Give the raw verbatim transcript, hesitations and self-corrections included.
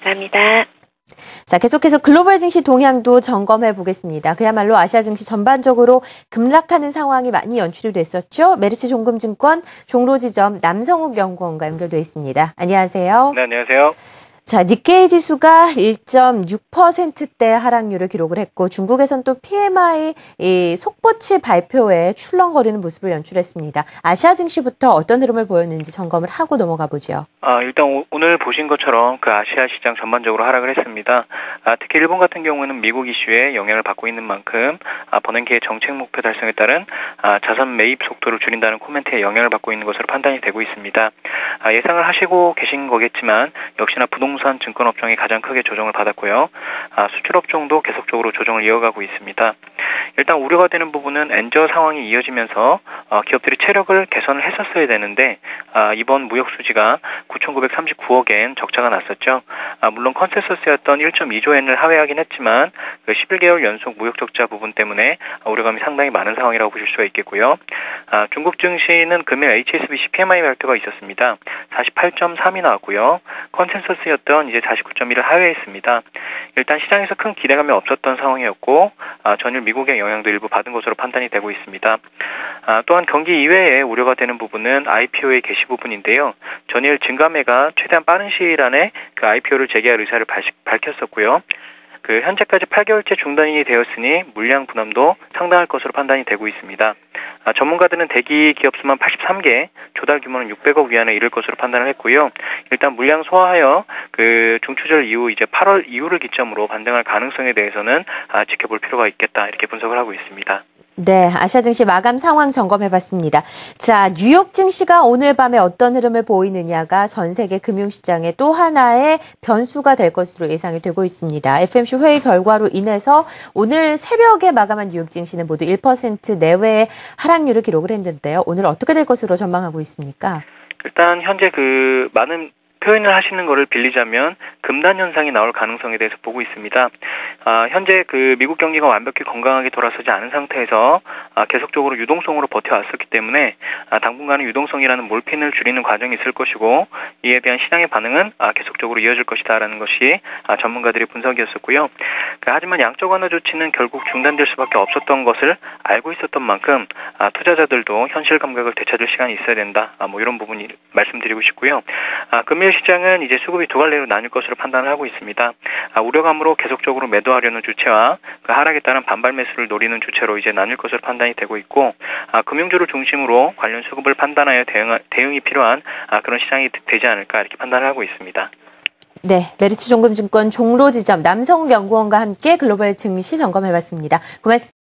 감사합니다. 자, 계속해서 글로벌 증시 동향도 점검해 보겠습니다. 그야말로 아시아 증시 전반적으로 급락하는 상황이 많이 연출이 됐었죠. 메리츠 종금증권 종로지점 남성욱 연구원과 연결돼 있습니다. 안녕하세요. 네, 안녕하세요. 자, 니케이 지수가 일 점 육 퍼센트대 하락률을 기록을 했고 중국에선 또 피엠아이 이 속보치 발표에 출렁거리는 모습을 연출했습니다. 아시아 증시부터 어떤 흐름을 보였는지 점검을 하고 넘어가 보죠. 아, 일단 오, 오늘 보신 것처럼 그 아시아 시장 전반적으로 하락을 했습니다. 아, 특히 일본 같은 경우는 미국 이슈에 영향을 받고 있는 만큼 아, 버냉키의 정책 목표 달성에 따른 아, 자산 매입 속도를 줄인다는 코멘트에 영향을 받고 있는 것으로 판단이 되고 있습니다. 아, 예상을 하시고 계신 거겠지만 역시나 부동산 증권업종이 가장 크게 조정을 받았고요. 아, 수출업종도 계속적으로 조정을 이어가고 있습니다. 일단 우려가 되는 부분은 엔저 상황이 이어지면서 어, 기업들이 체력을 개선을 했었어야 되는데 아, 이번 무역 수지가 구천구백삼십구억엔 적자가 났었죠. 아, 물론 컨센서스였던 일 점 이조 엔을 하회하긴 했지만 그 십일 개월 연속 무역 적자 부분 때문에 우려감이 상당히 많은 상황이라고 보실 수가 있겠고요. 아, 중국 증시는 금일 에이치에스비씨 피엠아이 발표가 있었습니다. 사십팔 점 삼이 나왔고요. 컨센서스였던 이제 사십구 점 일을 하회했습니다. 일단 시장에서 큰 기대감이 없었던 상황이었고 아, 전일 미국의 영향도 일부 받은 것으로 판단이 되고 있습니다. 아, 또한 경기 이외에 우려가 되는 부분은 아이피오의 개시 부분인데요. 전일 증감회가 최대한 빠른 시일 안에 그 아이피오를 재개할 의사를 밝혔었고요. 그 현재까지 팔 개월째 중단이 되었으니 물량 분함도 상당할 것으로 판단이 되고 있습니다. 아, 전문가들은 대기 기업 수만 팔십삼 개, 조달 규모는 육백억 위안에 이를 것으로 판단을 했고요. 일단 물량 소화하여 그 중추절 이후 이제 팔월 이후를 기점으로 반등할 가능성에 대해서는 아, 지켜볼 필요가 있겠다 이렇게 분석을 하고 있습니다. 네, 아시아 증시 마감 상황 점검해봤습니다. 자, 뉴욕 증시가 오늘 밤에 어떤 흐름을 보이느냐가 전 세계 금융시장의 또 하나의 변수가 될 것으로 예상이 되고 있습니다. 에프오엠씨 회의 결과로 인해서 오늘 새벽에 마감한 뉴욕 증시는 모두 일 퍼센트 내외의 하락률을 기록을 했는데요. 오늘 어떻게 될 것으로 전망하고 있습니까? 일단 현재 그 많은 표현을 하시는 것을 빌리자면 금단 현상이 나올 가능성에 대해서 보고 있습니다. 아, 현재 그 미국 경기가 완벽히 건강하게 돌아서지 않은 상태에서 아, 계속적으로 유동성으로 버텨왔었기 때문에 아, 당분간은 유동성이라는 몰핀을 줄이는 과정이 있을 것이고 이에 대한 시장의 반응은 아, 계속적으로 이어질 것이다라는 것이 아, 전문가들의 분석이었었고요. 그, 하지만 양적 완화 조치는 결국 중단될 수밖에 없었던 것을 알고 있었던 만큼 아, 투자자들도 현실 감각을 되찾을 시간이 있어야 된다. 아, 뭐 이런 부분이 말씀드리고 싶고요. 아, 금일 시장은 이제 수급이 두 갈래로 나뉠 것으로 판단을 하고 있습니다. 아, 우려감으로 계속적으로 매도하려는 주체와 그 하락에 따른 반발 매수를 노리는 주체로 이제 나뉠 것으로 판단이 되고 있고, 아, 금융주를 중심으로 관련 수급을 판단하여 대응, 대응이 필요한 아, 그런 시장이 되지 않을까 이렇게 판단을 하고 있습니다. 네, 메리츠 종금증권 종로지점 남성욱 연구원과 함께 글로벌 증시 점검해봤습니다. 고맙습니다.